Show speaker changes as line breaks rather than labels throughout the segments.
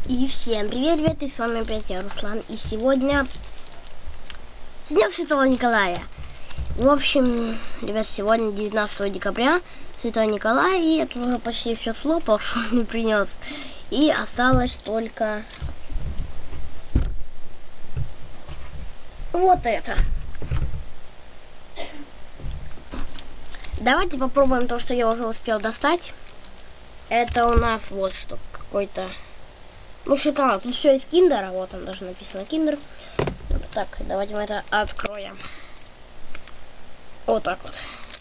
И всем привет, и с вами опять я, Руслан. И сегодня с Днем Святого Николая. В общем, ребят, сегодня 19 декабря, Святой Николай, и это уже почти все слопал, что он мне принес. И осталось только вот это. Давайте попробуем то, что я уже успел достать. Это у нас вот что, какой-то... Ну, шоколад. Тут все из киндера. Вот там даже написано киндер. Так, давайте мы это откроем. Вот так вот.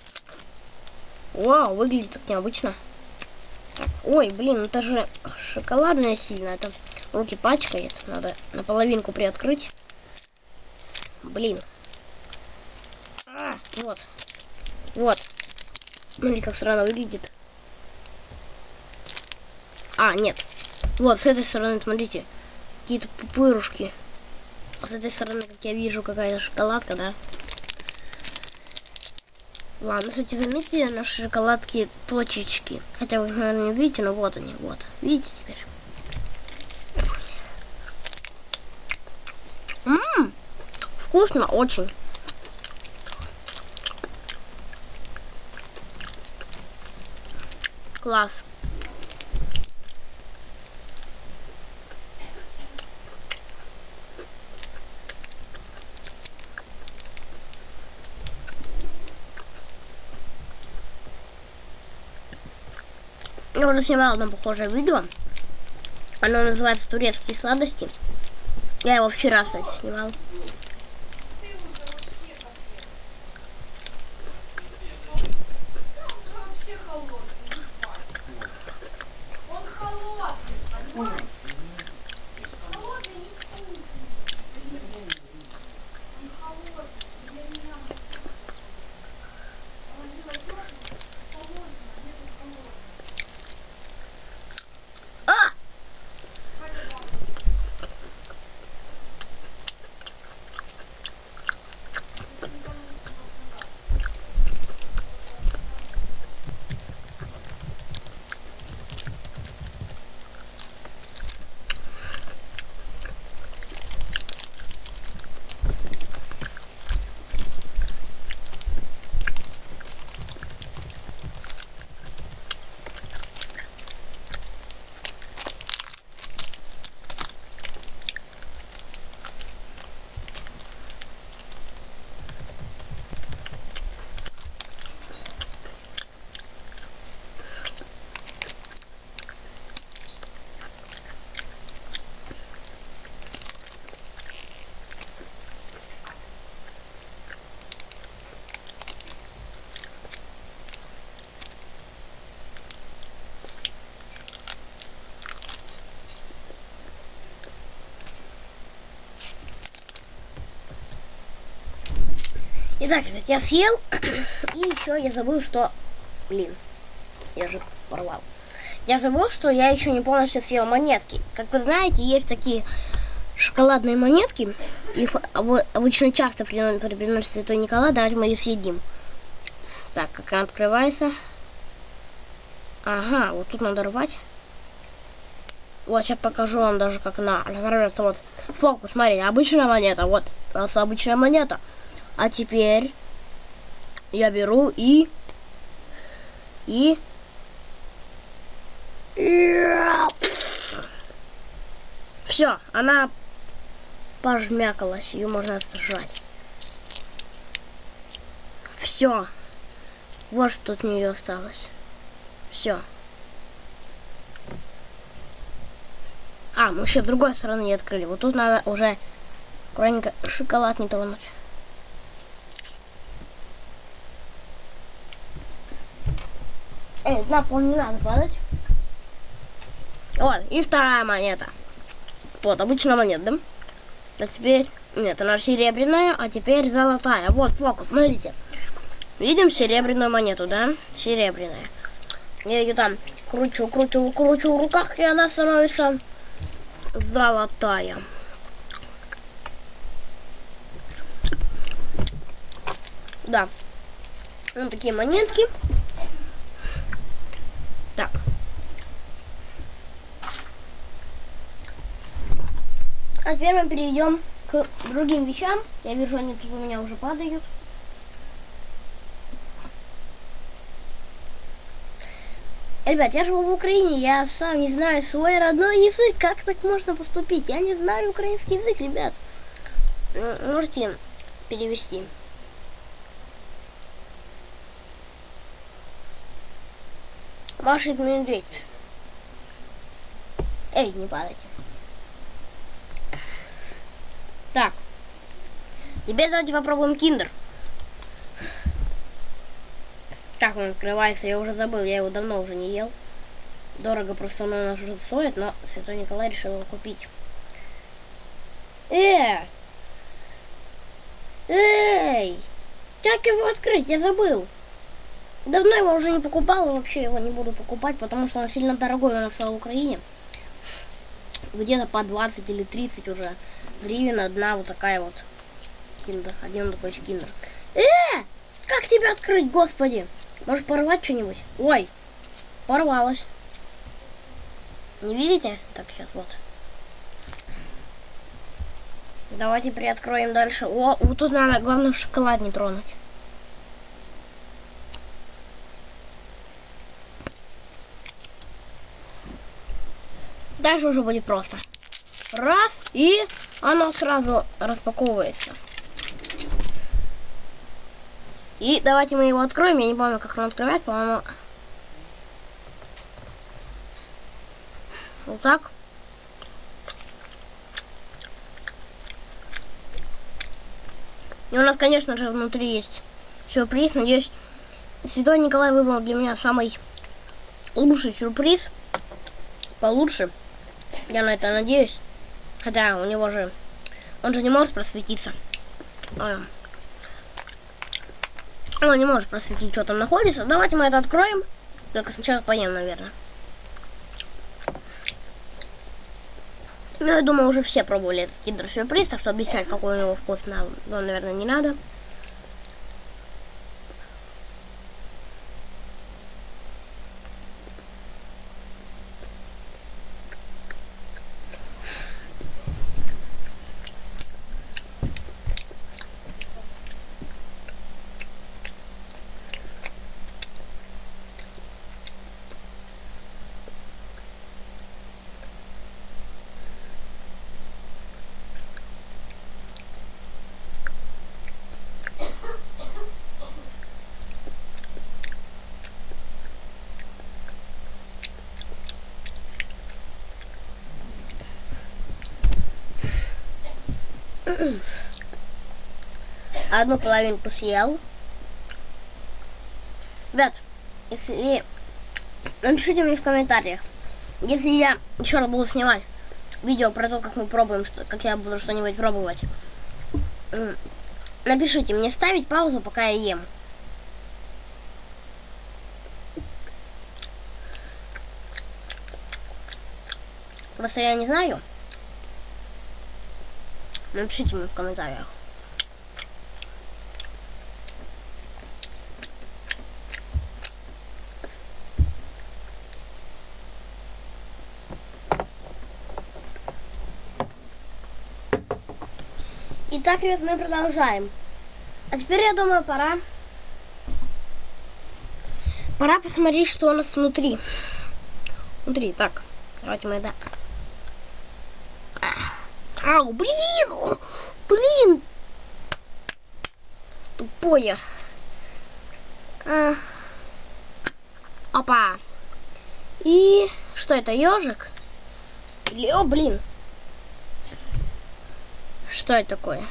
Вау, выглядит так необычно. Так, ой, блин, это же шоколадное сильно. Это руки пачкает. Надо наполовинку приоткрыть. Блин. Вот. Вот. Смотри, как странно выглядит. Нет. Вот, с этой стороны, смотрите, какие-то пупырушки. А с этой стороны, как я вижу, какая-то шоколадка, да? Ладно, кстати, заметьте, на шоколадке точечки. Хотя вы, наверное, не видите, но вот они, вот. Видите теперь? Вкусно очень. Класс. Я уже снимала одно похожее видео. Оно называется «Турецкие сладости». Я его вчера, кстати, снимал. Итак, ребят, я съел, и еще я забыл, что... Блин, я же порвал. Я забыл, что я еще не полностью съел монетки. Как вы знаете, есть такие шоколадные монетки, их обычно часто приносит Святой Николай, давайте мы их съедим. Так, как она открывается. Ага, вот тут надо рвать. Вот, сейчас покажу вам даже, как она разорвется. Вот, фокус, смотри, обычная монета, вот, просто обычная монета. А теперь я беру и все, она пожмякалась, ее можно сжать. Все, вот что от нее осталось. Все. Мы еще с другой стороны не открыли. Вот тут надо уже аккуратненько шоколад не тронуть. На пол не надо падать. Вот, и вторая монета. Вот, обычная монета, да? А теперь... Нет, она серебряная, а теперь золотая. Вот, фокус, смотрите. Видим серебряную монету, да? Серебряная. Я ее там кручу в руках, и она становится золотая. Да. Вот такие монетки. Так. А теперь мы перейдем к другим вещам. Я вижу, они тут у меня уже падают. Ребят, я живу в Украине, я сам не знаю свой родной язык. Как так можно поступить? Я не знаю украинский язык, ребят. Можете перевести. Маша и медведь. Эй, не падайте. Так. Теперь давайте попробуем киндер. Как он открывается, я уже забыл, я его давно уже не ел. Дорого просто он у нас уже стоит, но Святой Николай решил его купить. Эй! Как его открыть? Я забыл. Давно его уже не покупал, и вообще его не буду покупать, потому что он сильно дорогой у нас в Украине. Где-то по 20 или 30 уже гривен одна вот такая вот киндер. Один такой киндер. Как тебя открыть, господи? Может порвать что-нибудь? Ой, порвалось. Не видите? Так, сейчас вот. Давайте приоткроем дальше. О, вот тут надо, главное, шоколад не тронуть. Дальше уже будет просто. Раз, и оно сразу распаковывается. И давайте мы его откроем. Я не помню, как он открывать, по-моему. Вот так. И у нас, конечно же, внутри есть сюрприз. Надеюсь, Святой Николай выбрал для меня самый лучший сюрприз. Получше. Я на это надеюсь. Хотя у него же... Он же не может просветиться. Он не может просветить, что там находится. Давайте мы это откроем. Только сначала поем, наверное. Ну, я думаю, уже все пробовали этот киндер-сюрприз, так что объяснять, какой у него вкус, нам, наверное, не надо. Одну половинку съел. Ребят, если... Напишите мне в комментариях, если я еще раз буду снимать видео про то, как мы пробуем, как я буду что-нибудь пробовать. Напишите мне, ставить паузу, пока я ем. Просто я не знаю. Напишите мне в комментариях. Итак, ребят, мы продолжаем. А теперь, я думаю, пора посмотреть, что у нас внутри. Так, давайте мы это... Ау, блин! Тупое. Опа. И что это, ежик? Или, о, блин. Что это такое?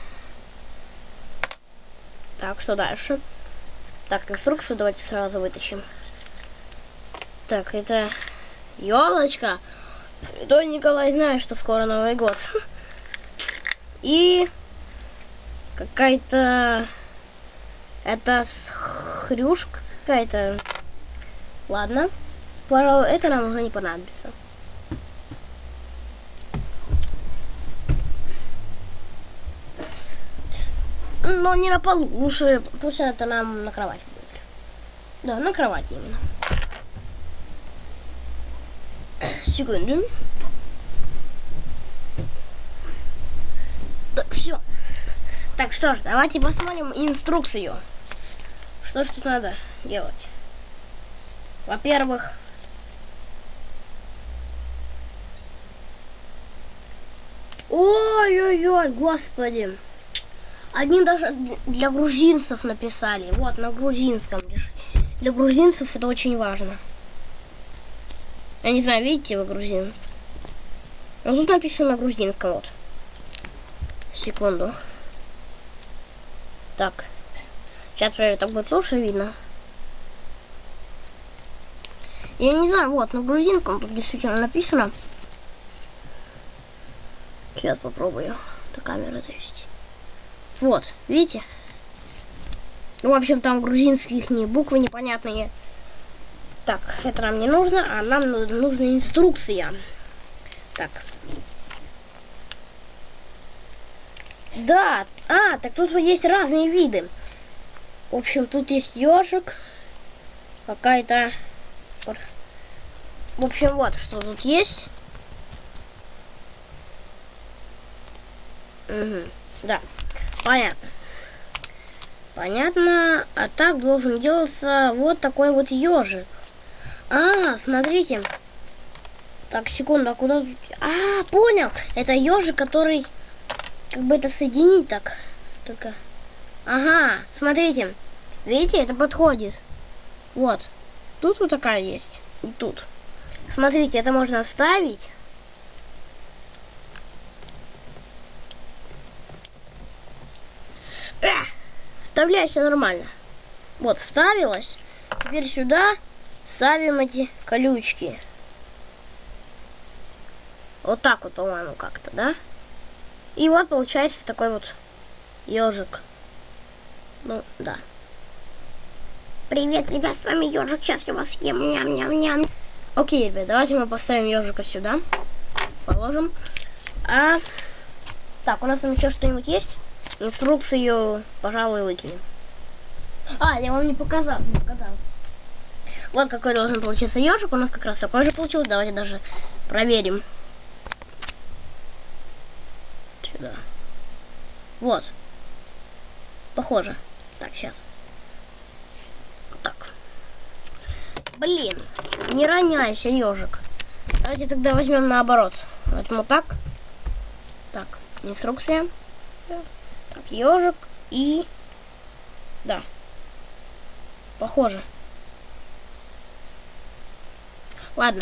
Так, что дальше? Так, инструкцию давайте сразу вытащим. Так, это елочка. Святой Николай знает, что скоро Новый год. И какая-то... Это хрюшка какая-то. Ладно. Пожалуй, это нам уже не понадобится. Но не на полу. Лучше пусть это нам на кровать будет. Да, на кровать именно. Секунду. Так, что ж, давайте посмотрим инструкцию. Что ж тут надо делать? Во-первых, ой-ой-ой, господи. Одни даже для грузинцев написали. Вот, на грузинском. Для грузинцев это очень важно. Я не знаю, видите вы грузинцы? Но тут написано на грузинском, вот. Секунду. Так. Сейчас проверю, так будет лучше видно. Я не знаю, вот, на грузинском тут действительно написано. Сейчас попробую до камеры довести. Вот, видите? Ну, в общем, там грузинские буквы непонятные. Так, это нам не нужно, а нам нужна инструкция. Так. Да, так тут вот есть разные виды. В общем, тут есть ежик. Какая-то... В общем, вот, что тут есть. Угу, да. Понятно. Понятно. А так должен делаться вот такой вот ежик. Смотрите. Так, секунду, а куда тут? Понял. Это ежик, который как бы это соединить так. Только. Ага, смотрите. Видите, это подходит. Вот. Тут вот такая есть. И тут. Смотрите, это можно вставить. Вставляйся нормально. Вот, вставилась. Теперь сюда ставим эти колючки. Вот так вот, по-моему, как-то, да? И вот получается такой вот ежик. Ну, да. Привет, ребят, с вами ежик. Сейчас я вас съем. Ням-ням-ням. Окей, ребят, давайте мы поставим ежика сюда. Положим. Так, у нас там еще что-нибудь есть? Инструкцию, пожалуй, выкинем. Я вам не показал. Вот какой должен получиться ежик. У нас как раз такой же получился. Давайте даже проверим. Сюда. Вот. Похоже. Так, сейчас. Так. Блин. Не роняйся, ежик. Давайте тогда возьмем наоборот. Поэтому так. Так, инструкция. Так, ежик и... Да. Похоже. Ладно.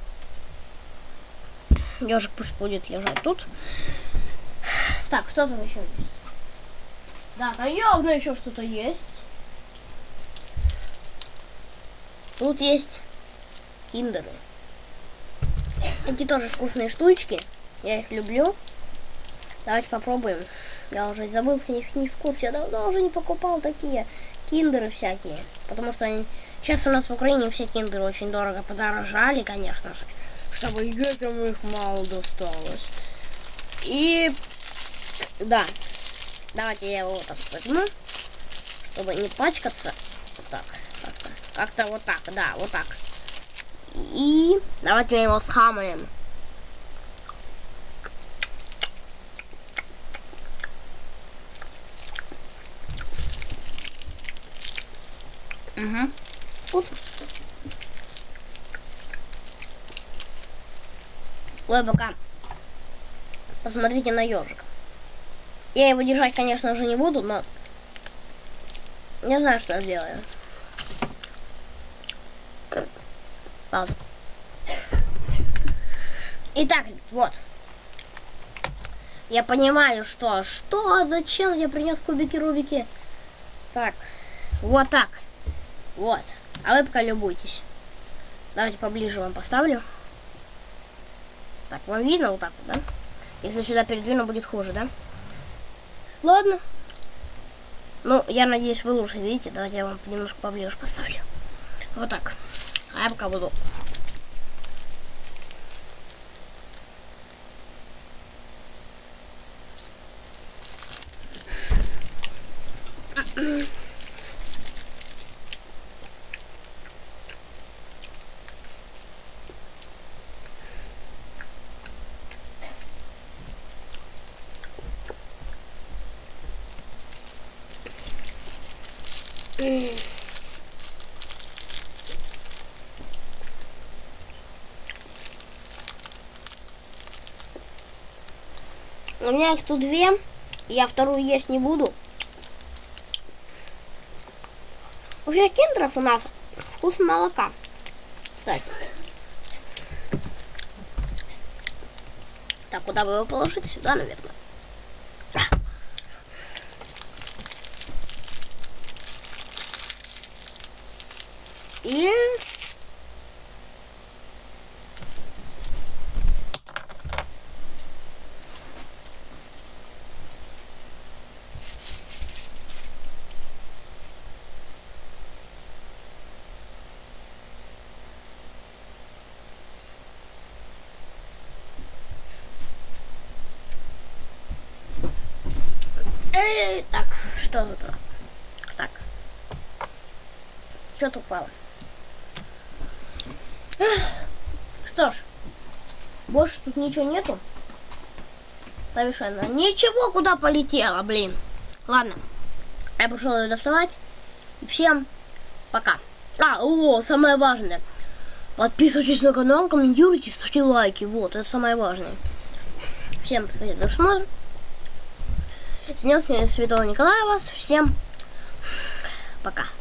Ежик пусть будет лежать тут. Так, что там еще есть? Да, там явно еще что-то есть. Тут есть киндеры. Эти тоже вкусные штучки. Я их люблю. Давайте попробуем. Я уже забыл их вкус. Я давно уже не покупал такие киндеры всякие. Потому что они... Сейчас у нас в Украине все киндеры очень дорого подорожали, конечно же. Чтобы детям их мало досталось. И... Да. Давайте я его вот так возьму. Чтобы не пачкаться. Вот так. Как-то вот так. Да, вот так. И... Давайте мы его схамаем. Угу. Тут. Ой, пока. Посмотрите на ежика. Я его держать, конечно же, не буду, но не знаю, что я сделаю. Ладно. Итак, вот. Я понимаю, что? Зачем я принес кубики-рубики? Так. Вот так. Вот. А вы пока любуйтесь. Давайте поближе вам поставлю. Так, вам видно вот так вот, да? Если сюда передвину, будет хуже, да? Ладно. Ну, я надеюсь, вы лучше видите. Давайте я вам немножко поближе поставлю. Вот так. А я пока буду... У меня их тут 2. Я вторую есть не буду. У всех киндеров у нас вкус молока. Кстати. Так, куда бы его положить? Сюда, наверное. И... так, что тут? Так. Что-то упало. Что ж, больше тут ничего нету. Совершенно ничего, куда полетело, блин. Ладно, я пошел ее доставать. И всем пока. Самое важное. Подписывайтесь на канал, комментируйте, ставьте лайки. Вот, это самое важное. Всем спасибо за просмотр. С Днем Святого Николая вас. Всем пока.